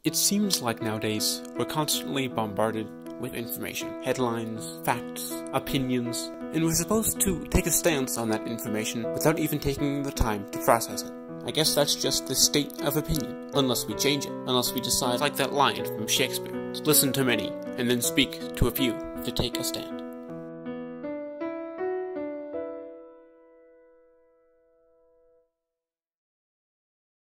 It seems like nowadays we're constantly bombarded with information, headlines, facts, opinions, and we're supposed to take a stance on that information without even taking the time to process it. I guess that's just the state of opinion, unless we change it, unless we decide, like that line from Shakespeare, to listen to many and then speak to a few to take a stand.